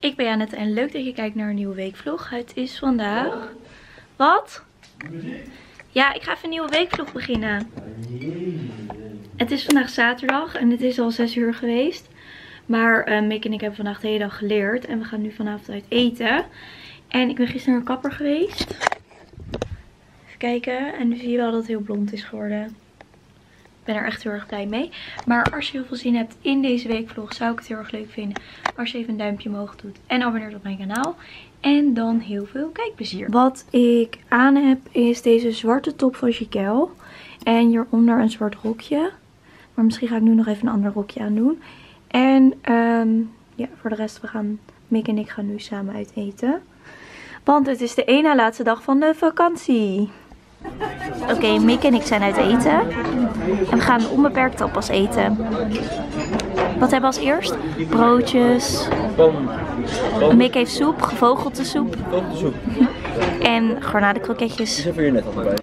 Ik ben Janet en leuk dat je kijkt naar een nieuwe weekvlog. Het is vandaag... Wat? Ja, ik ga even een nieuwe weekvlog beginnen. Het is vandaag zaterdag en het is al 6 uur geweest. Maar Mick en ik hebben vandaag de hele dag geleerd. En we gaan nu vanavond uit eten. En ik ben gisteren naar een kapper geweest. Even kijken. En nu zie je wel dat het heel blond is geworden. Ik ben er echt heel erg blij mee. Maar als je heel veel zin hebt in deze weekvlog, zou ik het heel erg leuk vinden als je even een duimpje omhoog doet en abonneert op mijn kanaal. En dan heel veel kijkplezier. Wat ik aan heb is deze zwarte top van Jikel. En hieronder een zwart rokje. Maar misschien ga ik nu nog even een ander rokje aan doen. En ja, voor de rest, Mick en ik gaan nu samen uit eten. Want het is de ene na laatste dag van de vakantie. Oké, Mick en ik zijn uit eten. En we gaan onbeperkt tapas eten. Wat hebben we als eerst? Broodjes. Mick heeft soep, gevogelte soep. En garnalenkroketjes. Die zijn voor je net al bij.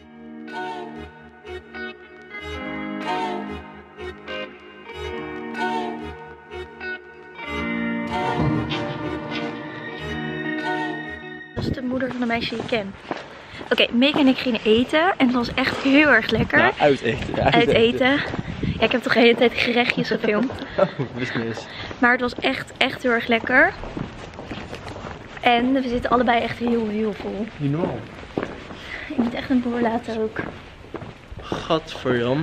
Dat is de moeder van de meisje die ik ken. Oké, Mick en ik gingen eten en het was echt heel erg lekker. Ja, uit eten. Ja, uit eten. Ja, ik heb toch de hele tijd gerechtjes gefilmd. Oh, business. Maar het was echt heel erg lekker. En we zitten allebei echt heel vol. Niet normaal. Ik moet echt een boer laten ook. Gadver Jan.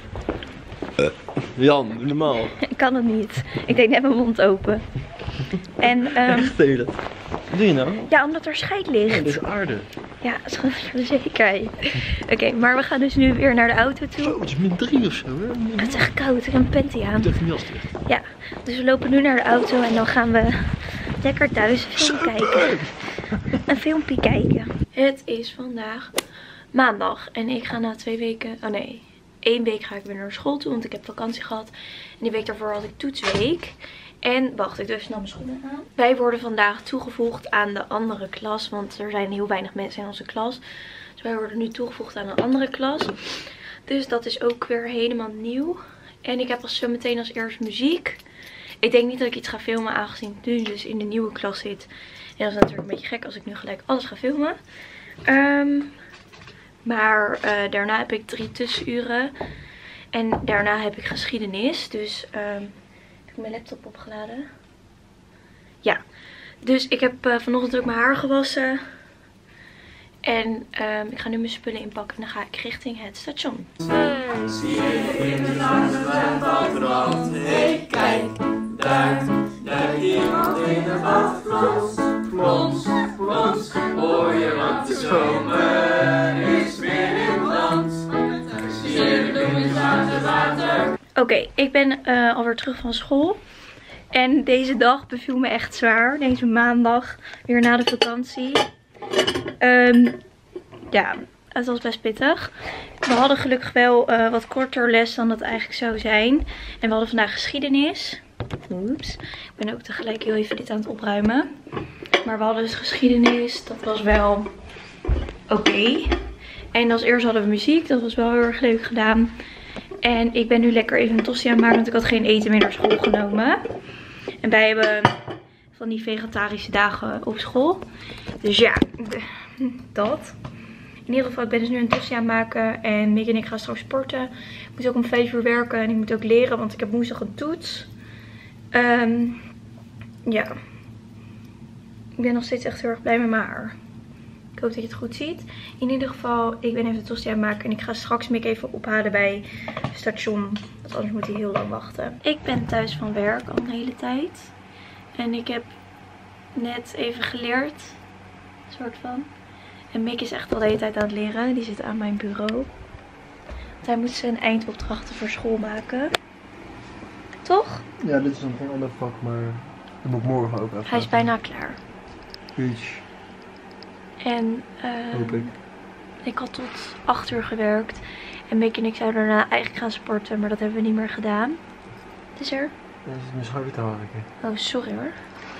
Jan, doe normaal. Ik kan het niet. Ik deed net mijn mond open. En Echt deed je dat? Wat doe je nou? ja, omdat er scheid ligt. Nee, dit is aarde. Ja, dat is gewoon voor de zekerheid. Oké, maar we gaan dus nu weer naar de auto toe. Zo, het is -3 of zo, hè? Het is echt koud, ik heb een panty aan. Ik heb een jas terug. Ja, dus we lopen nu naar de auto en dan gaan we lekker thuis een film kijken. Een filmpje kijken. Het is vandaag maandag en ik ga na 2 weken, oh nee, 1 week ga ik weer naar school toe, want ik heb vakantie gehad. En die week daarvoor had ik toetsweek. En wacht, ik doe even snel mijn schoenen aan. Wij worden vandaag toegevoegd aan de andere klas, want er zijn heel weinig mensen in onze klas. Dus wij worden nu toegevoegd aan een andere klas. Dus dat is ook weer helemaal nieuw. En ik heb al zo meteen als eerst muziek. Ik denk niet dat ik iets ga filmen, aangezien ik nu dus in de nieuwe klas zit. En dat is natuurlijk een beetje gek als ik nu gelijk alles ga filmen. Maar daarna heb ik 3 tussenuren. En daarna heb ik geschiedenis. Dus heb ik mijn laptop opgeladen. Ja, dus ik heb vanochtend ook mijn haar gewassen. En ik ga nu mijn spullen inpakken en dan ga ik richting het station. Zie je in het lange zwembad, hey kijk, daar iemand in de bad plons, hoor je wat de zomer is weer in land. Zie je de zwarte water. Oké, ik ben alweer terug van school. En deze dag beviel me echt zwaar. Deze maandag, weer na de vakantie. Ja, het was best pittig. We hadden gelukkig wel wat korter les dan dat eigenlijk zou zijn. En we hadden vandaag geschiedenis. Oeps. Ik ben ook tegelijk heel even dit aan het opruimen. Maar we hadden dus geschiedenis. Dat was wel oké. En als eerst hadden we muziek. Dat was wel heel erg leuk gedaan. En ik ben nu lekker even een tosti aan het maken. Want ik had geen eten meer naar school genomen. En wij hebben van die vegetarische dagen op school. Dus ja, dat. In ieder geval, ik ben dus nu een tosti aan het maken. En Mick en ik gaan straks sporten. Ik moet ook om 5 uur werken. En ik moet ook leren, want ik heb woensdag een toets. Ja. Ik ben nog steeds echt heel erg blij met mijn haar. Ik hoop dat je het goed ziet. In ieder geval, ik ben even de tosti aan het maken. En ik ga straks Mick even ophalen bij het station. Want anders moet hij heel lang wachten. Ik ben thuis van werk al een hele tijd. En ik heb net even geleerd. Soort van. En Mick is echt al de hele tijd aan het leren. Die zit aan mijn bureau. Want hij moet zijn eindopdrachten voor school maken. Toch? Ja, dit is dan geen ander vak, maar dat moet ik morgen ook even. Hij is bijna klaar. Preach. En Hoop ik. ik had tot 8 uur gewerkt. En Mick en ik zouden daarna eigenlijk gaan sporten. Maar dat hebben we niet meer gedaan. Het is er. Ja, dat is mijn schouder te harken. Oh, sorry hoor.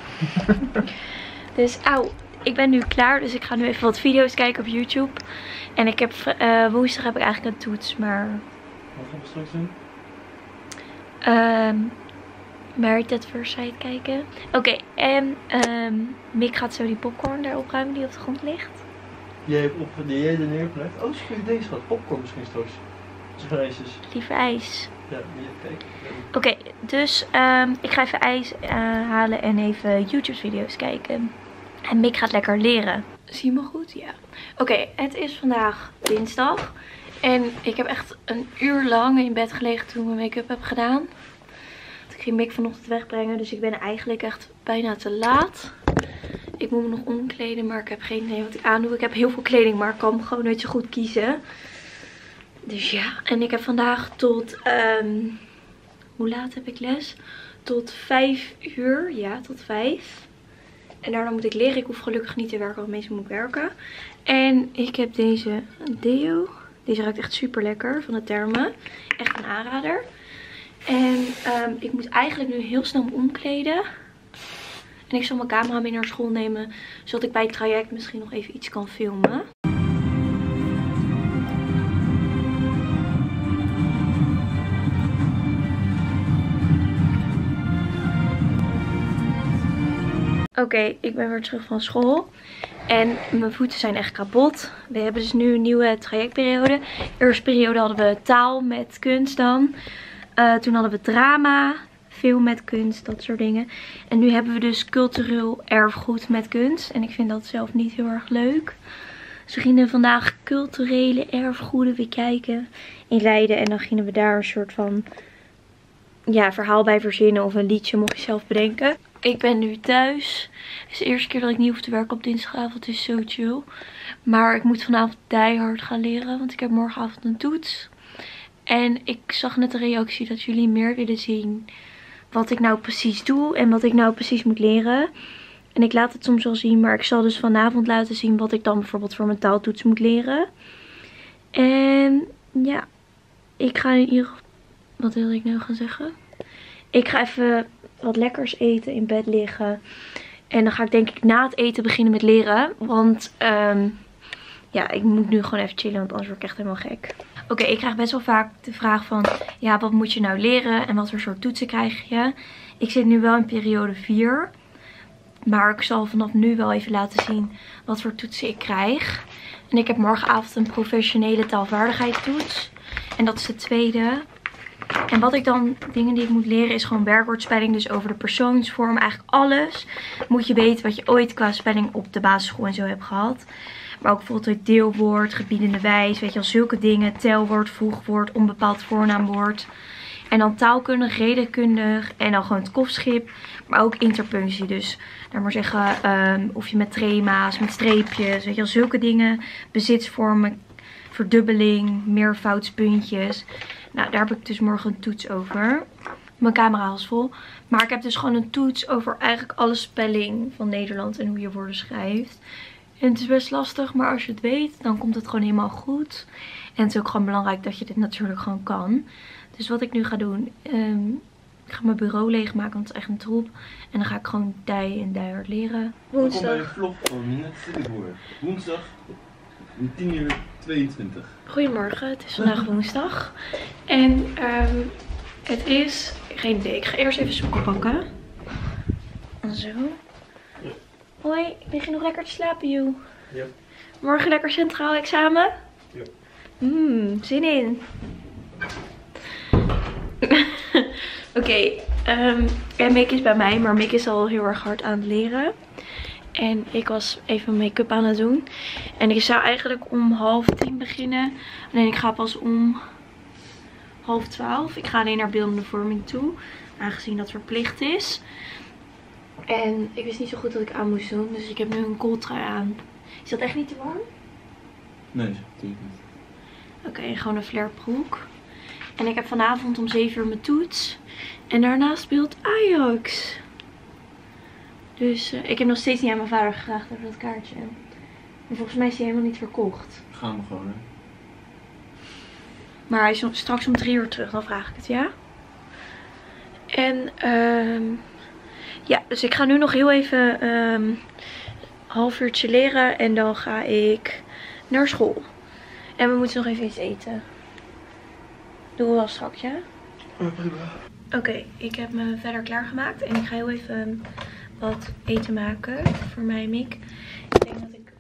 Dus, auw. Ik ben nu klaar, dus ik ga nu even wat video's kijken op YouTube. En ik heb woensdag heb ik eigenlijk een toets, maar... Wat gaan we straks doen? Married at First Sight kijken. Oké, en Mick gaat zo die popcorn daar opruimen die op de grond ligt. Jij hebt die jij er neergelegd. Oh, misschien deze gaat popcorn misschien straks. Zo'n ijsjes. Liever ijs. Ja, kijk. Oké, dus ik ga even ijs halen en even YouTube video's kijken. En Mick gaat lekker leren. Zie je me goed? Ja. Oké, het is vandaag dinsdag. En ik heb echt een uur lang in bed gelegen toen ik mijn make-up heb gedaan. Ik ging Mick vanochtend wegbrengen, dus ik ben eigenlijk echt bijna te laat. Ik moet me nog omkleden, maar ik heb geen idee wat ik aandoe. Ik heb heel veel kleding, maar ik kan gewoon nooit zo goed kiezen. Dus ja, en ik heb vandaag tot, hoe laat heb ik les? Tot 5 uur, ja, tot 5. En daarna moet ik leren. Ik hoef gelukkig niet te werken, want meestal moet ik werken. En ik heb deze deo. Deze ruikt echt super lekker van de Therme. Echt een aanrader. En ik moet eigenlijk nu heel snel me omkleden. En ik zal mijn camera mee naar school nemen, zodat ik bij het traject misschien nog even iets kan filmen. Oké, ik ben weer terug van school. En mijn voeten zijn echt kapot. We hebben dus nu een nieuwe trajectperiode. Eerste periode hadden we taal met kunst dan. Toen hadden we drama, film met kunst, dat soort dingen. En nu hebben we dus cultureel erfgoed met kunst. En ik vind dat zelf niet heel erg leuk. Dus we gingen vandaag culturele erfgoeden bekijken in Leiden. En dan gingen we daar een soort van verhaal bij verzinnen of een liedje mocht je zelf bedenken. Ik ben nu thuis. Het is de eerste keer dat ik niet hoef te werken op dinsdagavond. Het is zo chill. Maar ik moet vanavond keihard gaan leren. Want ik heb morgenavond een toets. En ik zag net een reactie dat jullie meer willen zien wat ik nou precies doe. En wat ik nou precies moet leren. En ik laat het soms wel zien. Maar ik zal dus vanavond laten zien wat ik dan bijvoorbeeld voor mijn taaltoets moet leren. En ja, ik ga in ieder geval... Wat wilde ik nou gaan zeggen? Ik ga even wat lekkers eten, in bed liggen. En dan ga ik denk ik na het eten beginnen met leren. Want ik moet nu gewoon even chillen, want anders word ik echt helemaal gek. Oké, ik krijg best wel vaak de vraag van, ja, wat moet je nou leren? En wat voor soort toetsen krijg je? Ik zit nu wel in periode 4. Maar ik zal vanaf nu wel even laten zien wat voor toetsen ik krijg. En ik heb morgenavond een professionele taalvaardigheidstoets. En dat is de tweede. En wat ik dan, dingen die ik moet leren is gewoon werkwoordspelling. Dus over de persoonsvorm, eigenlijk alles. Moet je weten wat je ooit qua spelling op de basisschool en zo hebt gehad. Maar ook bijvoorbeeld het deelwoord, gebiedende wijs, weet je wel, zulke dingen. Telwoord, voegwoord, onbepaald voornaamwoord. En dan taalkundig, redenkundig en dan gewoon het kofschip. Maar ook interpunctie, dus laat maar zeggen of je met trema's, met streepjes, weet je wel, zulke dingen. Bezitsvormen, verdubbeling, meervoudspuntjes. Nou, daar heb ik dus morgen een toets over. Mijn camera is vol. Maar ik heb dus gewoon een toets over eigenlijk alle spelling van Nederland en hoe je woorden schrijft. En het is best lastig, maar als je het weet, dan komt het gewoon helemaal goed. En het is ook gewoon belangrijk dat je dit natuurlijk gewoon kan. Dus wat ik nu ga doen, ik ga mijn bureau leegmaken, want het is echt een troep. En dan ga ik gewoon diehard leren. Woensdag. Welkom bij een vlog van net Silliboer. Woensdag, 10:22. Goedemorgen, het is vandaag woensdag. En het is, geen idee, ik ga eerst even sokken pakken. Zo. Ja. Hoi, lig je nog lekker te slapen, joh? Ja. Morgen lekker centraal examen? Ja. Zin in. Oké, en Mick is bij mij, maar Mick is al heel erg hard aan het leren. En ik was even make-up aan het doen. En ik zou eigenlijk om 11:30 beginnen. Alleen ik ga pas om 11:30. Ik ga alleen naar beeldende vorming toe. Aangezien dat verplicht is. En ik wist niet zo goed wat ik aan moest doen. Dus ik heb nu een kooltrui aan. Is dat echt niet te warm? Nee, natuurlijk niet. Oké, gewoon een flarebroek. En ik heb vanavond om 7 uur mijn toets. En daarna speelt Ajax. Dus ik heb nog steeds niet aan mijn vader gevraagd over dat kaartje. Maar volgens mij is hij helemaal niet verkocht. Gaan we gewoon, hè? Maar hij is straks om 3 uur terug, dan vraag ik het, ja? En ja, dus ik ga nu nog heel even half uurtje leren. En dan ga ik naar school. En we moeten nog even iets eten. Doen we wel straks, ja? Ja, prima. Oké, ik heb me verder klaargemaakt en ik ga heel even wat eten maken voor mij en Mick. Ik denk dat ik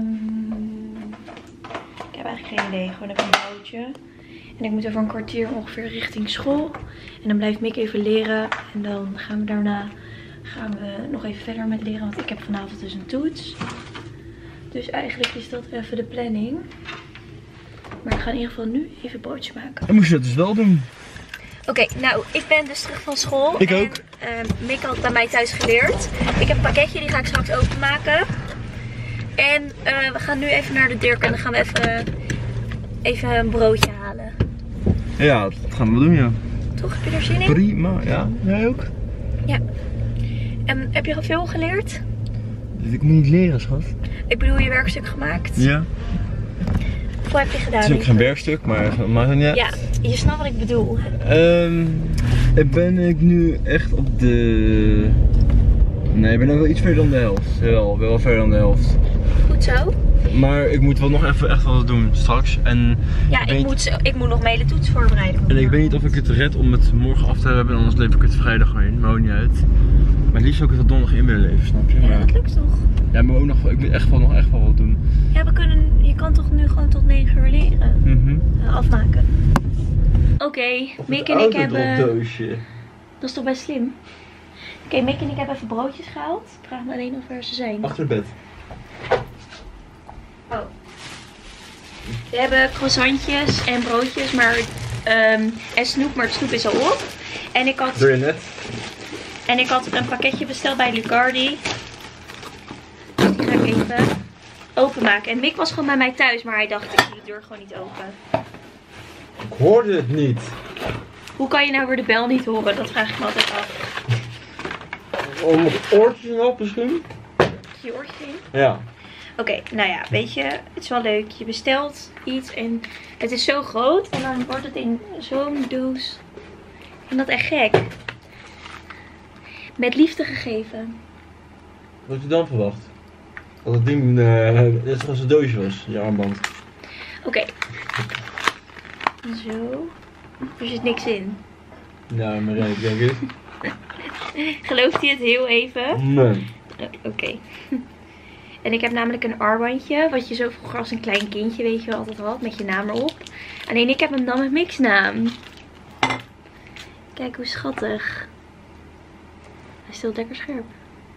heb eigenlijk geen idee, gewoon even een broodje. En ik moet over een kwartier ongeveer richting school. En dan blijft Mick even leren en dan gaan we daarna nog even verder met leren, want ik heb vanavond dus een toets. Dus eigenlijk is dat even de planning. Maar ik ga in ieder geval nu even broodje maken. Dan moest je dat dus wel doen. Oké, nou, ik ben dus terug van school. Ik ook. Mick had bij mij thuis geleerd. Ik heb een pakketje, die ga ik straks openmaken. En we gaan nu even naar de Dirk en dan gaan we even een broodje halen. Ja, dat gaan we doen, ja. Toch? Heb je er zin in? Prima, ja. Jij ook? Ja. En heb je al veel geleerd? Ik moet niet leren, schat. Ik bedoel, je werkstuk gemaakt? Ja. Hoeveel heb je gedaan? Het is ook geen werkstuk, maar maakt het niet uit. Ja, je snapt wat ik bedoel. Ben ik nu echt op de... Nee, ik ben ook wel iets verder dan de helft. Jawel, wel verder dan de helft. Goed zo. Maar ik moet wel nog even echt wat doen straks. En ja, ik moet nog mijn hele toets voorbereiden. En ik weet niet of ik het red om het morgen af te hebben, anders leef ik het vrijdag in. Maar ook niet uit. Maar het liefst ook het donderdag in willen leven, snap je? Ja, dat lukt toch? Ja, maar ook nog, ik moet echt wel wat doen. Ja, je kan toch nu gewoon tot 9 uur leren? Afmaken. Oké, Mick en ik hebben... Doosje. Dat is toch best slim? Oké, Mick en ik hebben even broodjes gehaald. Ik vraag me alleen nog waar ze zijn. Achter bed. Oh. We hebben croissantjes en broodjes, maar en snoep, maar het snoep is al op. En ik had... Doe je net? En ik had een pakketje besteld bij Lucardi. Dus die ga ik even openmaken. En Mick was gewoon bij mij thuis, maar hij dacht, ik doe de deur gewoon niet open. Ik hoorde het niet. Hoe kan je nou weer de bel niet horen? Dat vraag ik me altijd af. Om het oortjes nog misschien? Je oortje in? Ja. Oké, nou ja, weet je, het is wel leuk. Je bestelt iets en het is zo groot en dan wordt het in zo'n doos. Ik vind dat echt gek. Met liefde gegeven. Wat had je dan verwacht? Dat het ding net als een doosje was, je armband. Oké. Zo. Er zit niks in. Nou, maar ik denk het. Gelooft hij het heel even? Nee. Oké. En ik heb namelijk een armbandje, wat je zo vroeger als een klein kindje, weet je wel, altijd had, met je naam erop. Alleen ik heb hem dan met Mick's naam. Kijk hoe schattig. Hij is still lekker scherp.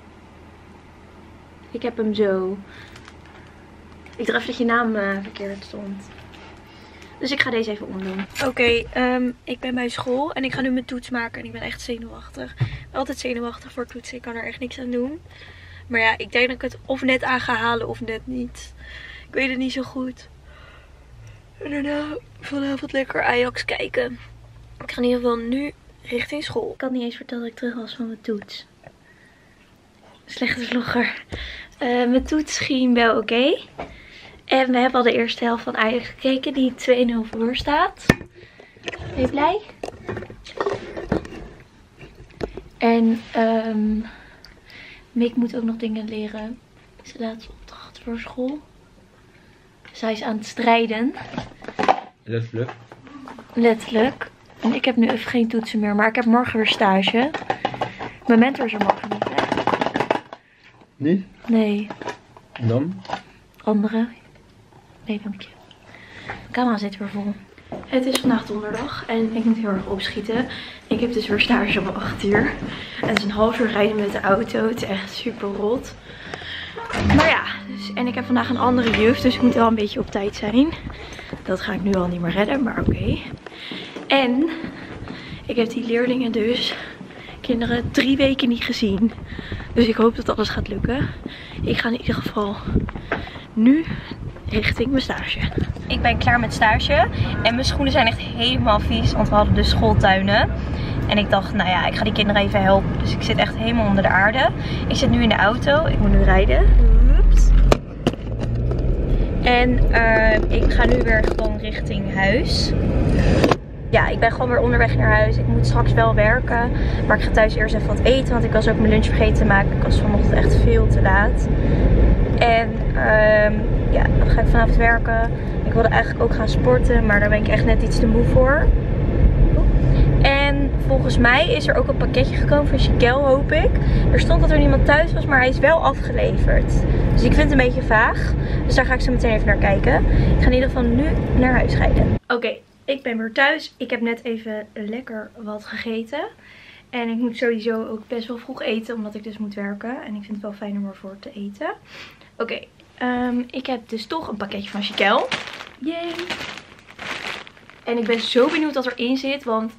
Ik heb hem zo. Ik dacht even dat je naam verkeerd stond. Dus ik ga deze even omdoen. Oké, ik ben bij school en ik ga nu mijn toets maken en ik ben echt zenuwachtig. Ik ben altijd zenuwachtig voor toetsen, ik kan er echt niks aan doen. Maar ja, ik denk dat ik het of net aan ga halen of net niet. Ik weet het niet zo goed. En daarna vanavond lekker Ajax kijken. Ik ga in ieder geval nu richting school. Ik had niet eens verteld dat ik terug was van mijn toets. Slechte vlogger. Mijn toets ging wel oké. En we hebben al de eerste helft van Ajax gekeken, die 2-0 voor staat. Ben je blij? En Mick moet ook nog dingen leren. Zijn laatste opdracht voor school. Zij is aan het strijden. Letterlijk. Letterlijk. En ik heb nu even geen toetsen meer, maar ik heb morgen weer stage. Mijn mentor is er morgen niet, hè? Niet? Nee. Dan? Andere? Nee, dank je. De camera zit weer vol. Het is vandaag donderdag en ik moet heel erg opschieten. Ik heb dus weer stage om 8 uur. En het is een half uur rijden met de auto. Het is echt super rot. Maar ja, dus, en ik heb vandaag een andere juf, dus ik moet wel een beetje op tijd zijn. Dat ga ik nu al niet meer redden, maar oké. En ik heb die leerlingen dus, kinderen, 3 weken niet gezien. Dus ik hoop dat alles gaat lukken. Ik ga in ieder geval nu richting mijn stage. Ik ben klaar met stage en mijn schoenen zijn echt helemaal vies, want we hadden dus schooltuinen. En ik dacht, nou ja, ik ga die kinderen even helpen. Dus ik zit echt helemaal onder de aarde. Ik zit nu in de auto, ik moet nu rijden. Oeps. En ik ga nu weer gewoon richting huis. Ja, ik ben gewoon weer onderweg naar huis. Ik moet straks wel werken. Maar ik ga thuis eerst even wat eten. Want ik was ook mijn lunch vergeten te maken. Ik was vanochtend echt veel te laat. En ja, dan ga ik vanavond werken. Ik wilde eigenlijk ook gaan sporten. Maar daar ben ik echt net iets te moe voor. En volgens mij is er ook een pakketje gekomen van Chiquel, hoop ik. Er stond dat er niemand thuis was, maar hij is wel afgeleverd. Dus ik vind het een beetje vaag. Dus daar ga ik zo meteen even naar kijken. Ik ga in ieder geval nu naar huis rijden. Oké, ik ben weer thuis. Ik heb net even lekker wat gegeten. En ik moet sowieso ook best wel vroeg eten, omdat ik dus moet werken. En ik vind het wel fijn om ervoor te eten. Oké, ik heb dus toch een pakketje van Chiquel. Yay! En ik ben zo benieuwd wat erin zit, want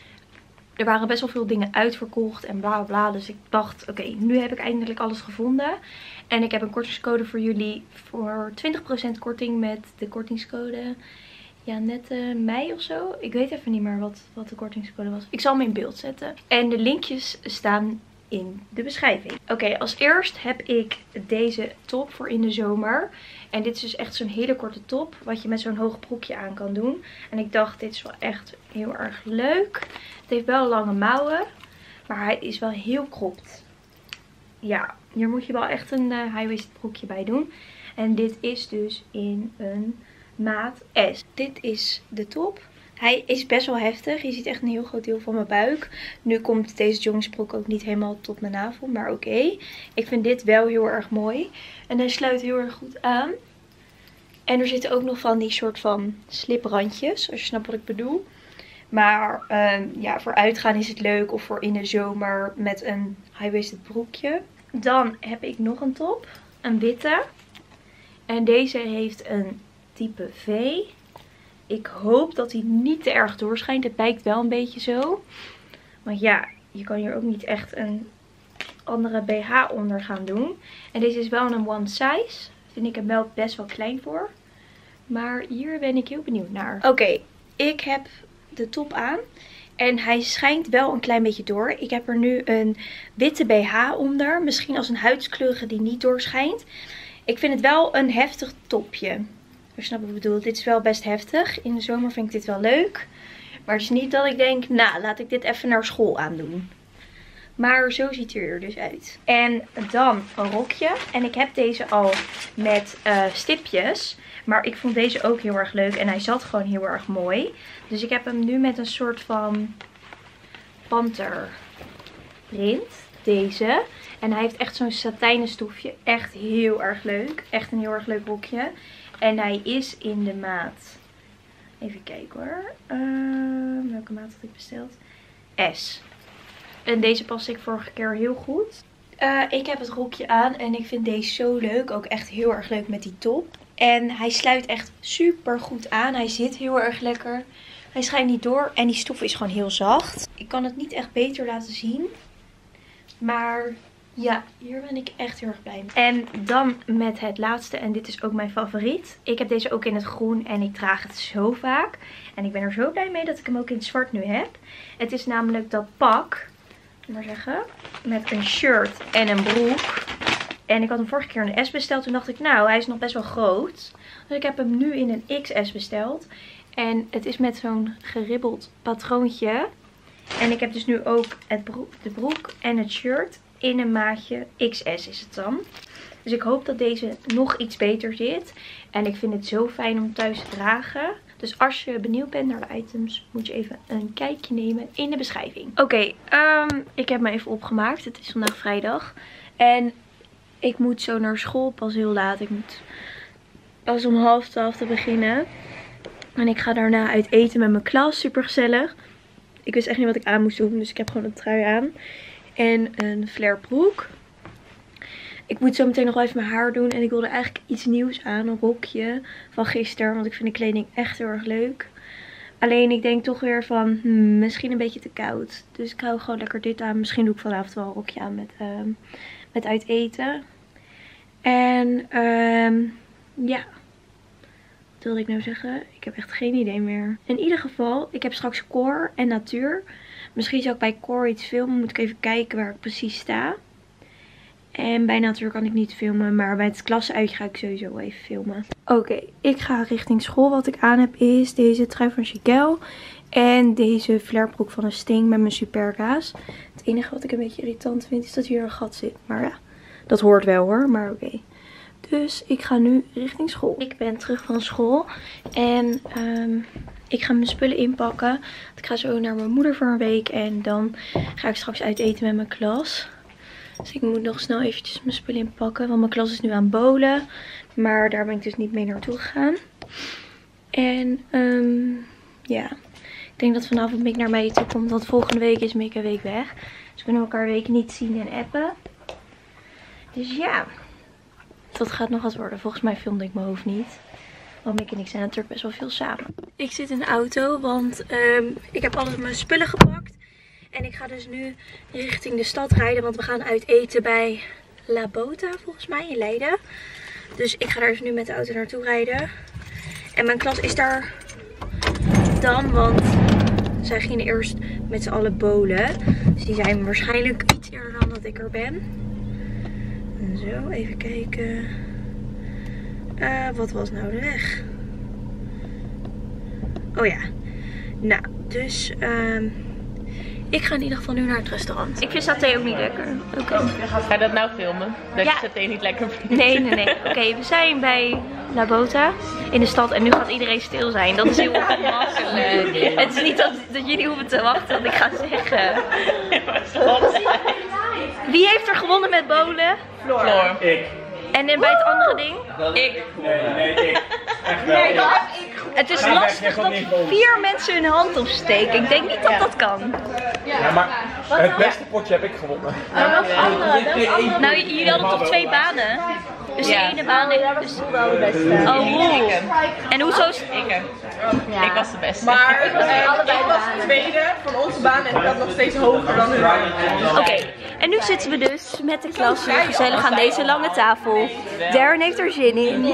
er waren best wel veel dingen uitverkocht en bla bla. Dus ik dacht, oké, nu heb ik eindelijk alles gevonden. En ik heb een kortingscode voor jullie voor 20% korting met de kortingscode. Ja, net mei of zo. Ik weet even niet meer wat de kortingscode was. Ik zal hem in beeld zetten. En de linkjes staan in de beschrijving. Oké, als eerst heb ik deze top voor in de zomer. En dit is dus echt zo'n hele korte top. Wat je met zo'n hoog broekje aan kan doen. En ik dacht, dit is wel echt heel erg leuk. Het heeft wel lange mouwen. Maar hij is wel heel cropped. Ja, hier moet je wel echt een high-waisted broekje bij doen. En dit is dus in een maat S. Dit is de top. Hij is best wel heftig. Je ziet echt een heel groot deel van mijn buik. Nu komt deze joggingsbroek ook niet helemaal tot mijn navel. Maar oké. Ik vind dit wel heel erg mooi. En hij sluit heel erg goed aan. En er zitten ook nog van die soort van sliprandjes. Als je snapt wat ik bedoel. Maar ja, voor uitgaan is het leuk. Of voor in de zomer met een high-waisted broekje. Dan heb ik nog een top. Een witte. En deze heeft een type V. Ik hoop dat hij niet te erg doorschijnt. Het lijkt wel een beetje zo. Maar ja, je kan hier ook niet echt een andere BH onder gaan doen. En deze is wel een one size. Vind ik hem wel best wel klein voor. Maar hier ben ik heel benieuwd naar. Oké, ik heb de top aan. En hij schijnt wel een klein beetje door. Ik heb er nu een witte BH onder. Misschien als een huidskleurige die niet doorschijnt. Ik vind het wel een heftig topje. Je snapt wat ik bedoel. Dit is wel best heftig. In de zomer vind ik dit wel leuk. Maar het is niet dat ik denk, nou, laat ik dit even naar school aandoen. Maar zo ziet hij er dus uit. En dan een rokje. En ik heb deze al met stipjes. Maar ik vond deze ook heel erg leuk. En hij zat gewoon heel erg mooi. Dus ik heb hem nu met een soort van panterprint. Deze. En hij heeft echt zo'n satijnen stofje. Echt heel erg leuk. Echt een heel erg leuk rokje. En hij is in de maat. Even kijken hoor. Welke maat had ik besteld? S. En deze paste ik vorige keer heel goed. Ik heb het rokje aan. En ik vind deze zo leuk. Ook echt heel erg leuk met die top. En hij sluit echt super goed aan. Hij zit heel erg lekker. Hij schijnt niet door. En die stof is gewoon heel zacht. Ik kan het niet echt beter laten zien. Maar ja, hier ben ik echt heel erg blij mee. En dan met het laatste. En dit is ook mijn favoriet. Ik heb deze ook in het groen. En ik draag het zo vaak. En ik ben er zo blij mee dat ik hem ook in het zwart nu heb. Het is namelijk dat pak. Maar zeggen. Met een shirt en een broek. En ik had hem vorige keer in een S besteld. Toen dacht ik, nou, hij is nog best wel groot. Dus ik heb hem nu in een XS besteld. En het is met zo'n geribbeld patroontje. En ik heb dus nu ook de broek en het shirt in een maatje XS is het dan. Dus ik hoop dat deze nog iets beter zit. En ik vind het zo fijn om thuis te dragen. Dus als je benieuwd bent naar de items, moet je even een kijkje nemen in de beschrijving. Oké, ik heb me even opgemaakt. Het is vandaag vrijdag. En ik moet zo naar school, pas heel laat. Ik moet pas om 11:30 te beginnen. En ik ga daarna uit eten met mijn klas. Super gezellig. Ik wist echt niet wat ik aan moest doen. Dus ik heb gewoon een trui aan. En een flare broek. Ik moet zo meteen nog wel even mijn haar doen. En ik wilde eigenlijk iets nieuws aan. Een rokje van gisteren. Want ik vind de kleding echt heel erg leuk. Alleen ik denk toch weer van misschien een beetje te koud. Dus ik hou gewoon lekker dit aan. Misschien doe ik vanavond wel een rokje aan met uit eten. En ja. Wat wilde ik nou zeggen? Ik heb echt geen idee meer. In ieder geval, ik heb straks core en natuur. Misschien zou ik bij core iets filmen. Moet ik even kijken waar ik precies sta. En bij natuur kan ik niet filmen. Maar bij het klassenuitje ga ik sowieso wel even filmen. Oké, ik ga richting school. Wat ik aan heb is deze trui van Chiquel. En deze flarebroek van een Sting met mijn superga's. Het enige wat ik een beetje irritant vind is dat hier een gat zit. Maar ja, dat hoort wel hoor. Maar oké. Dus ik ga nu richting school. Ik ben terug van school. En ik ga mijn spullen inpakken. Ik ga zo naar mijn moeder voor een week. En dan ga ik straks uit eten met mijn klas. Dus ik moet nog snel eventjes mijn spullen inpakken. Want mijn klas is nu aan het bowlen. Maar daar ben ik dus niet mee naartoe gegaan. En ja, ik denk dat vanavond Mick naar mij toe komt. Want volgende week is Mick een week weg. Dus we kunnen elkaar weken niet zien en appen. Dus ja, dat gaat nog wat worden. Volgens mij filmde ik mijn hoofd niet. Want Mick en ik zijn natuurlijk best wel veel samen. Ik zit in de auto, want ik heb alles mijn spullen gepakt. En ik ga dus nu richting de stad rijden. Want we gaan uit eten bij La Bota, volgens mij, in Leiden. Dus ik ga daar dus nu met de auto naartoe rijden. En mijn klas is daar dan, want zij gingen eerst met z'n allen bowlen. Dus die zijn waarschijnlijk iets eerder dan dat ik er ben. En zo, even kijken. Wat was nou de weg? Oh ja. Nou, dus ik ga in ieder geval nu naar het restaurant. Ik vind saté ook niet lekker. Oké. Ga je dat nou filmen? Dat je saté niet lekker vindt? Nee. Oké, we zijn bij La Bota in de stad en nu gaat iedereen stil zijn. Dat is heel ongemakkelijk. Het is niet dat jullie hoeven te wachten wat ik ga zeggen. Wie heeft er gewonnen met bowlen? Floor. Ik. En bij het andere ding? Ik. Nee, ik. Echt wel. Nee, Het is lastig dat 4 mensen hun hand opsteken. Ik denk niet dat dat kan. ja, maar het beste potje heb ik gewonnen. Nou, jullie hadden toch 2 banen? Dus de ene baan is wel de beste. Oh, en hoezo? Ik was de beste. Maar ik was de tweede van onze baan en ik had nog steeds hoger dan hun. Oké, en nu zitten we dus met de klas weer gezellig aan deze lange tafel. Darren heeft er zin in.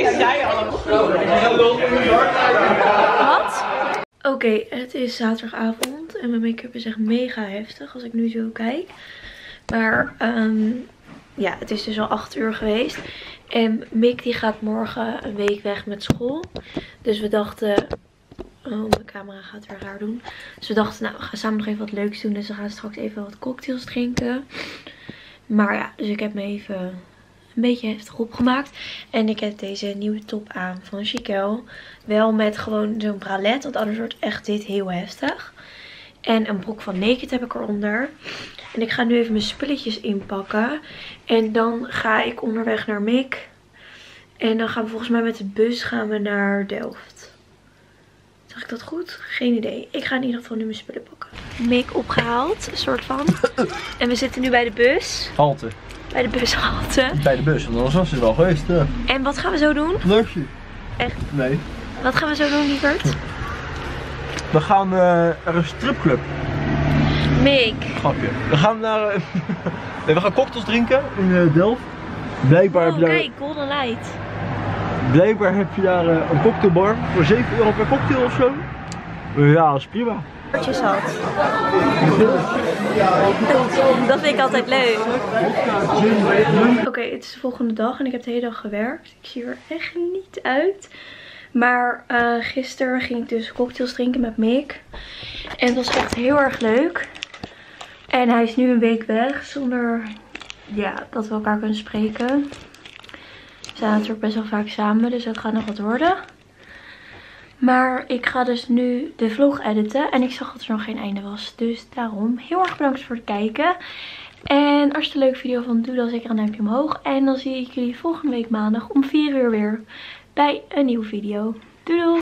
Wat? Oké, het is zaterdagavond en mijn make-up is echt mega heftig als ik nu zo kijk. Maar ja, het is dus al 8 uur geweest. En Mick die gaat morgen een week weg met school. Dus we dachten... Oh, mijn camera gaat weer raar doen. Dus we dachten, nou, we gaan samen nog even wat leuks doen. Dus we gaan straks even wat cocktails drinken. Maar ja, dus ik heb me even een beetje heftig opgemaakt. En ik heb deze nieuwe top aan van Chiquel. Wel met gewoon zo'n bralette. Want anders wordt echt dit heel heftig. En een broek van Naked heb ik eronder. En ik ga nu even mijn spulletjes inpakken. En dan ga ik onderweg naar Mick. En dan gaan we volgens mij met de bus naar Delft. Zeg ik dat goed? Geen idee. Ik ga in ieder geval nu mijn spullen pakken. Mick opgehaald, een soort van. En we zitten nu bij de bus. Halte. Bij de bushalte. Bij de bus, want anders was het wel geweest. En wat gaan we zo doen? Leukje. Echt? Nee. Wat gaan we zo doen, lieverd? We gaan er een stripclub. Mick. Grapje. We gaan naar... nee, we gaan cocktails drinken in Delft. Blijkbaar heb je daar... Kijk, Golden Light. Blijkbaar heb je daar een cocktailbar voor 7 euro per cocktail of zo. Ja, dat is prima. Had. Dat vind ik altijd leuk. Oké, het is de volgende dag en ik heb de hele dag gewerkt. Ik zie er echt niet uit. Maar gisteren ging ik dus cocktails drinken met Mick. En het was echt heel erg leuk. En hij is nu een week weg zonder dat we elkaar kunnen spreken. We zijn natuurlijk best wel vaak samen, dus dat gaat nog wat worden. Maar ik ga dus nu de vlog editen. En ik zag dat er nog geen einde was. Dus daarom heel erg bedankt voor het kijken. En als je het een leuke video vond, doe dan zeker een duimpje omhoog. En dan zie ik jullie volgende week maandag om 4 uur weer bij een nieuwe video. Doei doei!